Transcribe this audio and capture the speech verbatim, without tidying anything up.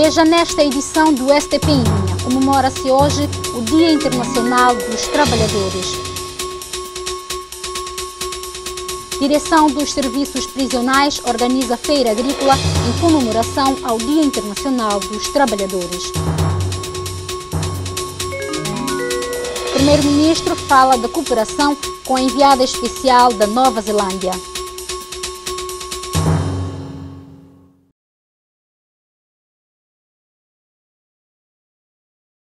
Veja nesta edição do S T P em Linha. Comemora-se hoje o Dia Internacional dos Trabalhadores. Direção dos Serviços Prisionais organiza feira agrícola em comemoração ao Dia Internacional dos Trabalhadores. O Primeiro-Ministro fala da cooperação com a enviada especial da Nova Zelândia.